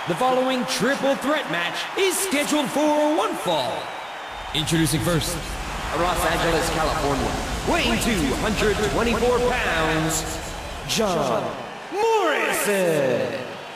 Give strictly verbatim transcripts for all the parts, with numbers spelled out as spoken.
The following triple threat match is scheduled for one fall. Introducing first, Los Angeles, California, weighing two hundred twenty-four pounds, John Morrison.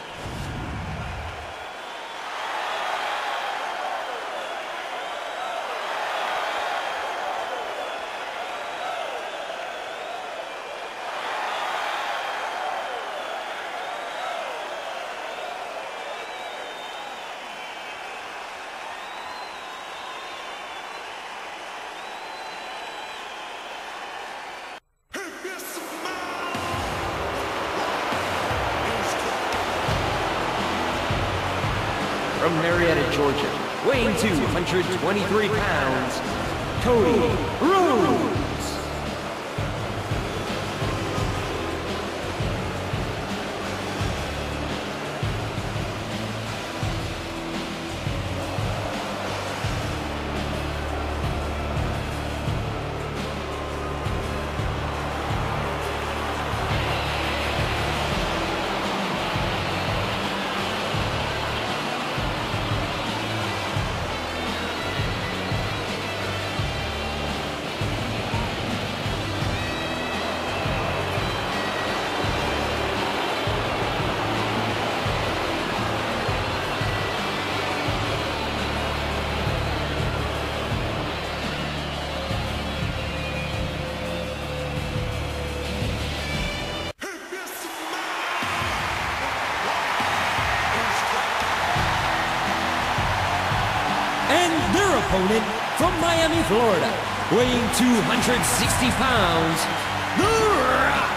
From Marietta, Georgia, weighing two hundred twenty-three pounds, Cody Rhodes. And their opponent from Miami, Florida, weighing two hundred sixty pounds, The Rock.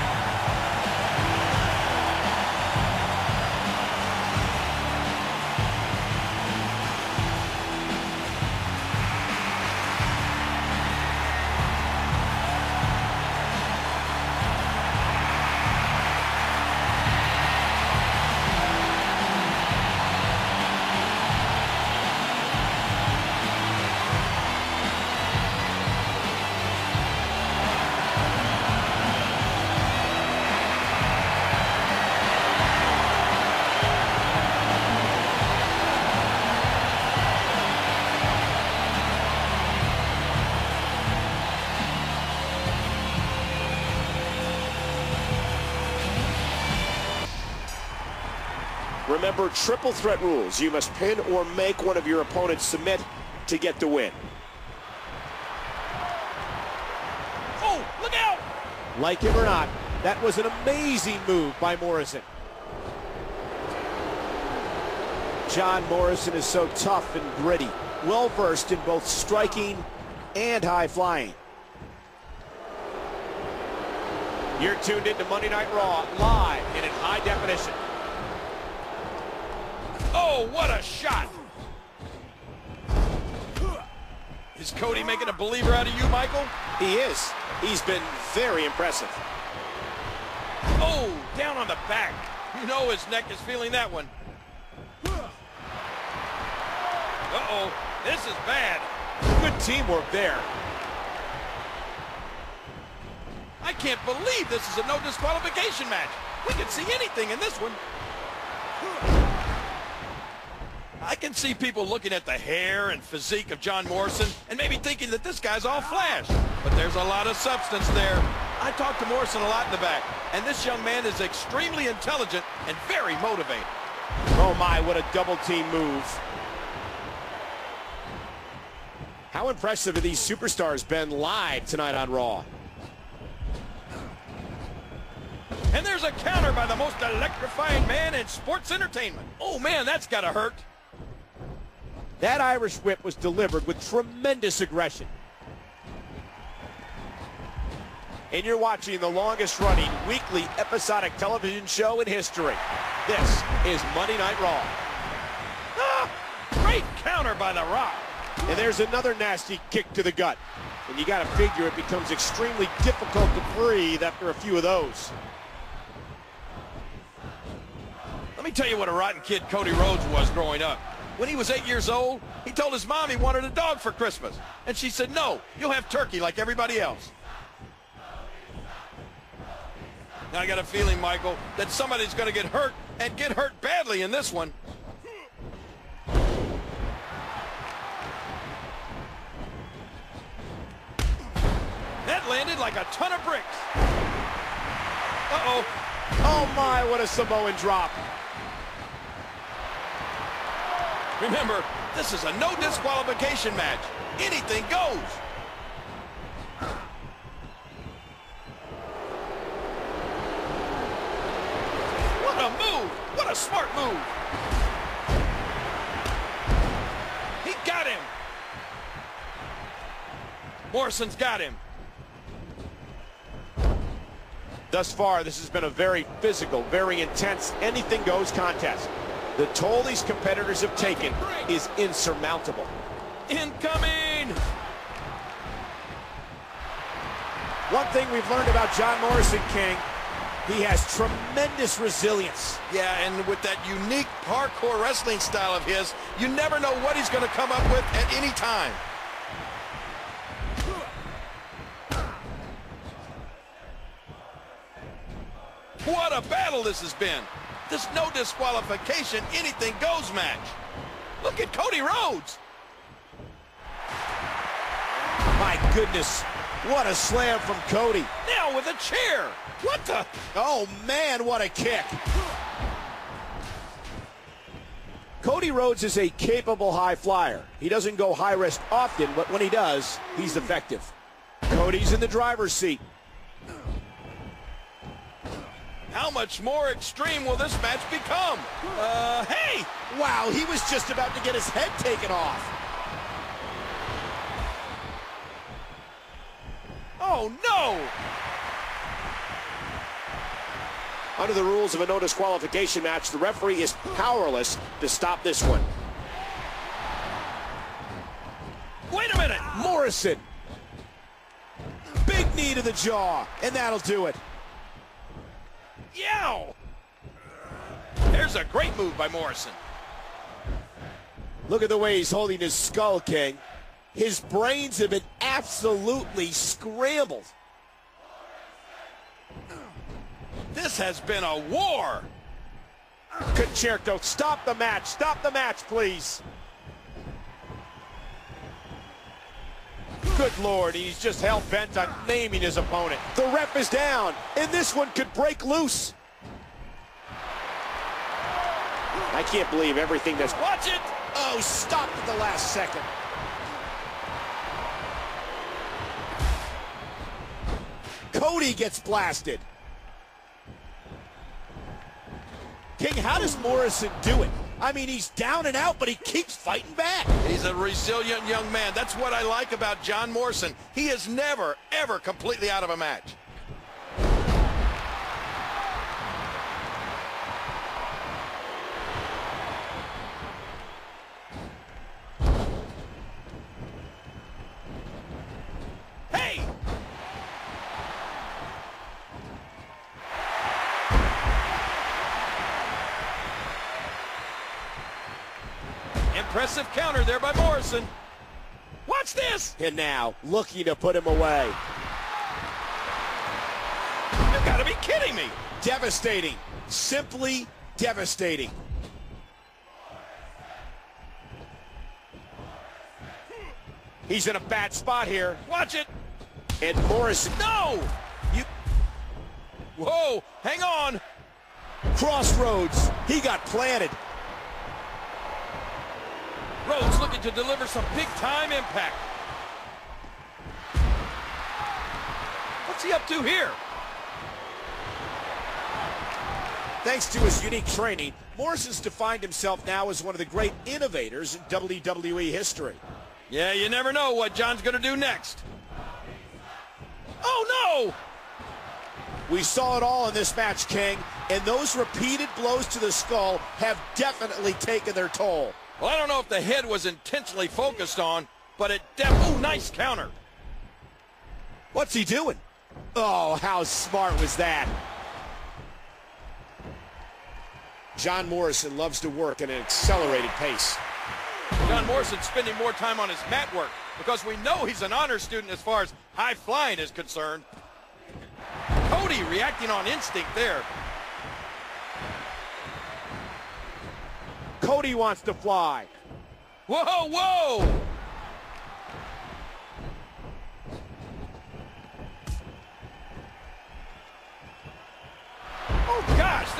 Remember, triple threat rules. You must pin or make one of your opponents submit to get the win. Oh, look out! Like him or not, that was an amazing move by Morrison. John Morrison is so tough and gritty, well-versed in both striking and high flying. You're tuned into Monday Night Raw, live and in high definition. Oh, what a shot! Is Cody making a believer out of you, Michael? He is. He's been very impressive. Oh, down on the back. You know his neck is feeling that one. Uh-oh, this is bad. Good teamwork there. I can't believe this is a no disqualification match. We can see anything in this one. I can see people looking at the hair and physique of John Morrison and maybe thinking that this guy's all flash. But there's a lot of substance there. I talked to Morrison a lot in the back, and this young man is extremely intelligent and very motivated. Oh my, what a double team move. How impressive have these superstars been live tonight on Raw? And there's a counter by the most electrifying man in sports entertainment. Oh man, that's gotta hurt. That Irish whip was delivered with tremendous aggression. And you're watching the longest running weekly episodic television show in history. This is Monday Night Raw. Ah, great counter by The Rock. And there's another nasty kick to the gut. And you gotta figure it becomes extremely difficult to breathe after a few of those. Let me tell you what a rotten kid Cody Rhodes was growing up. When he was eight years old, he told his mom he wanted a dog for Christmas. And she said, no, you'll have turkey like everybody else. Now I got a feeling, Michael, that somebody's going to get hurt and get hurt badly in this one. a ton of bricks. Uh-oh. Oh, my, what a Samoan drop. Remember, this is a no disqualification match. Anything goes. What a move. What a smart move. He got him. Morrison's got him. Thus far, this has been a very physical, very intense, anything-goes contest. The toll these competitors have taken is insurmountable. Incoming! One thing we've learned about John Morrison, King, he has tremendous resilience. Yeah, and with that unique parkour wrestling style of his, you never know what he's going to come up with at any time. What a battle this has been. This no disqualification, anything goes match. Look at Cody Rhodes. My goodness, what a slam from Cody. Now with a chair. What the? Oh man, what a kick. Cody Rhodes is a capable high flyer. He doesn't go high risk often, but when he does, he's effective. Cody's in the driver's seat. How much more extreme will this match become? Uh, hey! Wow, he was just about to get his head taken off. Oh, no! Under the rules of a no disqualification match, the referee is powerless to stop this one. Wait a minute! Morrison. Big knee to the jaw, and that'll do it. Yow! There's a great move by Morrison. Look at the way he's holding his skull, King. His brains have been absolutely scrambled. This has been a war. Concerto, stop the match. Stop the match, please. Good Lord, he's just hell-bent on maiming his opponent. The ref is down, and this one could break loose. I can't believe everything that's... Watch it! Oh, stopped at the last second. Cody gets blasted. King, how does Morrison do it? I mean, he's down and out, but he keeps fighting back. He's a resilient young man. That's what I like about John Morrison. He is never, ever completely out of a match. Hey! Impressive counter there by Morrison. Watch this! And now, looking to put him away. You gotta be kidding me! Devastating. Simply devastating. He's in a bad spot here. Watch it! And Morrison... No! You... Whoa! Hang on! Crossroads. He got planted. Rhodes looking to deliver some big-time impact. What's he up to here? Thanks to his unique training, Morrison's defined himself now as one of the great innovators in W W E history. Yeah, you never know what John's going to do next. Oh, no! We saw it all in this match, King, and those repeated blows to the skull have definitely taken their toll. Well, I don't know if the head was intentionally focused on, but it definitely... Ooh, nice counter. What's he doing? Oh, how smart was that? John Morrison loves to work at an accelerated pace. John Morrison spending more time on his mat work because we know he's an honor student as far as high flying is concerned. Cody reacting on instinct there. Cody wants to fly. Whoa, whoa!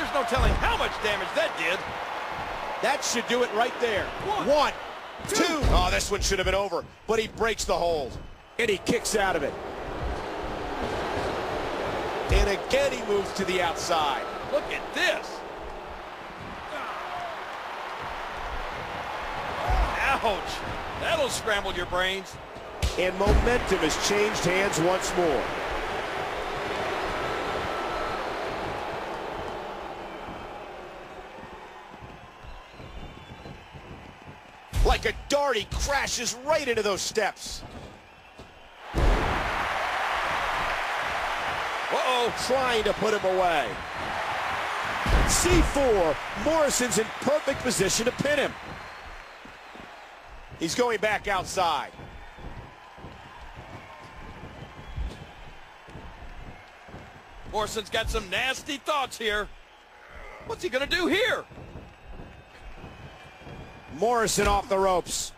There's no telling how much damage that did. That should do it right there. One, one two. two. Oh, this one should have been over, but he breaks the hold. And he kicks out of it. And again, he moves to the outside. Look at this. Ouch. That'll scramble your brains. And momentum has changed hands once more. Like a dart, he crashes right into those steps. Uh-oh, trying to put him away. C four, Morrison's in perfect position to pin him. He's going back outside. Morrison's got some nasty thoughts here. What's he gonna do here? Morrison off the ropes.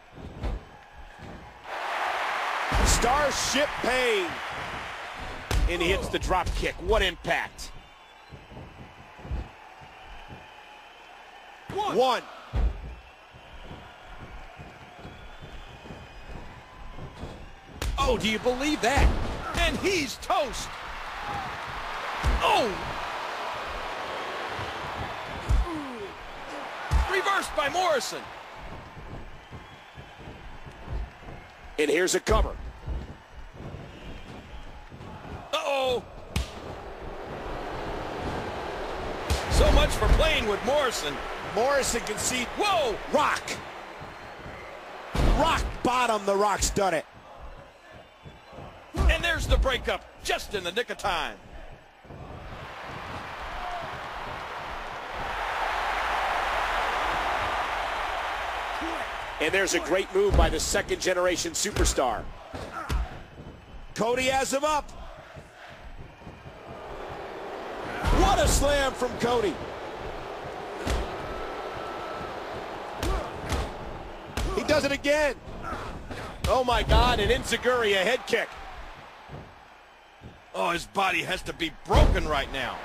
Starship Pain. And he hits the drop kick. What impact. One. One. Oh, do you believe that? And he's toast. Oh! Reversed by Morrison. And here's a cover. Uh-oh. So much for playing with Morrison. Morrison can see. Whoa! Rock. Rock bottom. The Rock's done it. And there's the breakup, just in the nick of time. And there's a great move by the second generation superstar. Cody has him up. What a slam from Cody. He does it again. Oh my God, an enziguri, a head kick. Oh, his body has to be broken right now.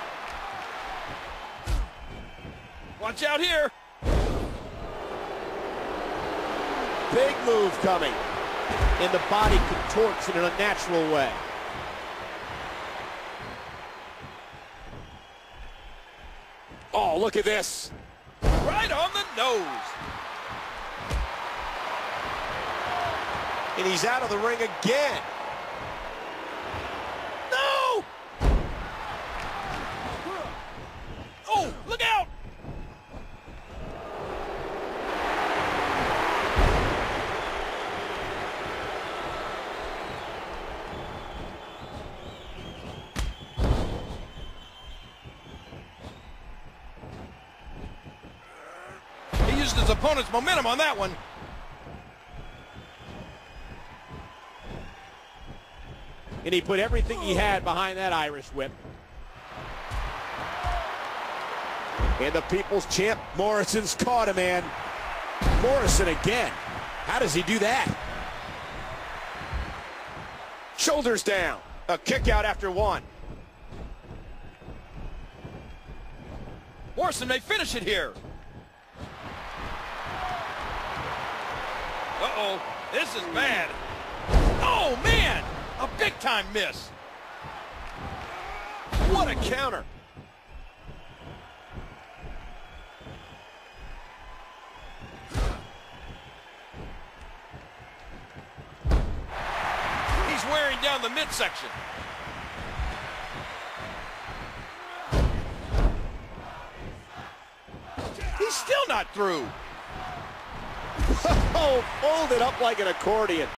Watch out here. Big move coming. And the body contorts in an unnatural way. Oh, look at this. Right on the nose. And he's out of the ring again. No! Oh, look out! He used his opponent's momentum on that one. And he put everything he had behind that Irish whip. And the People's Champ, Morrison's caught him, man. Morrison again. How does he do that? Shoulders down. A kick out after one. Morrison may finish it here. Uh-oh, this is bad. Oh, man! A big-time miss. What a counter. He's wearing down the midsection. He's still not through. Oh, folded up like an accordion.